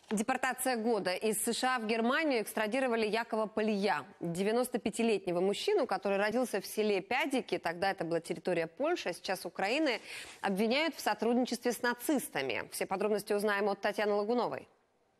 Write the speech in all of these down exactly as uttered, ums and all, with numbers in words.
Депортация года. Из США в Германию экстрадировали Якова Полия, девяностопятилетнего мужчину, который родился в селе Пядики, тогда это была территория Польши, а сейчас Украины, обвиняют в сотрудничестве с нацистами. Все подробности узнаем от Татьяны Лагуновой.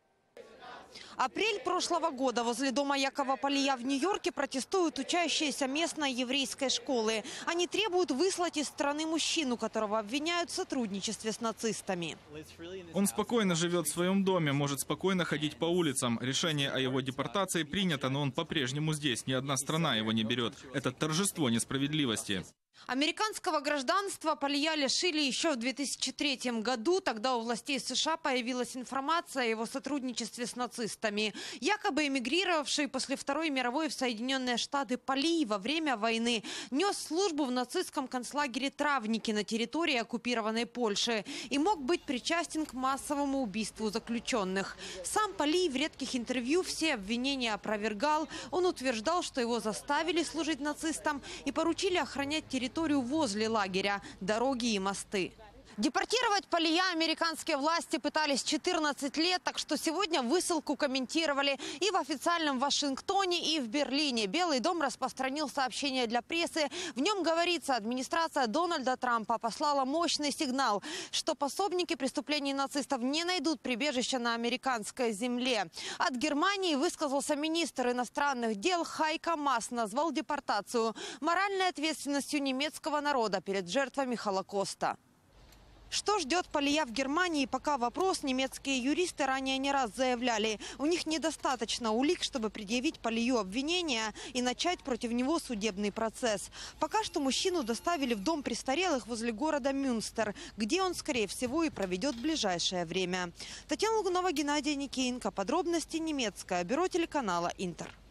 Апрель прошлого года возле дома Якова Полия в Нью-Йорке протестуют учащиеся местной еврейской школы. Они требуют выслать из страны мужчину, которого обвиняют в сотрудничестве с нацистами. Он спокойно живет в своем доме, может спокойно ходить по улицам. Решение о его депортации принято, но он по-прежнему здесь. Ни одна страна его не берет. Это торжество несправедливости. Американского гражданства Полия лишили еще в две тысячи третьем году. Тогда у властей США появилась информация о его сотрудничестве с нацистами. Якобы эмигрировавший после Второй мировой в Соединенные Штаты Полий во время войны нес службу в нацистском концлагере Травники на территории оккупированной Польши и мог быть причастен к массовому убийству заключенных. Сам Полий в редких интервью все обвинения опровергал. Он утверждал, что его заставили служить нацистам и поручили охранять территорию возле лагеря, дороги и мосты. Депортировать Полия американские власти пытались четырнадцать лет, так что сегодня высылку комментировали и в официальном Вашингтоне, и в Берлине. Белый дом распространил сообщение для прессы. В нем говорится, администрация Дональда Трампа послала мощный сигнал, что пособники преступлений нацистов не найдут прибежища на американской земле. От Германии высказался министр иностранных дел Хайко Маас, назвал депортацию моральной ответственностью немецкого народа перед жертвами Холокоста. Что ждет Полия в Германии, пока вопрос, немецкие юристы ранее не раз заявляли. У них недостаточно улик, чтобы предъявить Полию обвинения и начать против него судебный процесс. Пока что мужчину доставили в дом престарелых возле города Мюнстер, где он, скорее всего, и проведет в ближайшее время. Татьяна Лагунова, Геннадий Никеенко. Подробности немецкое бюро телеканала «Интер».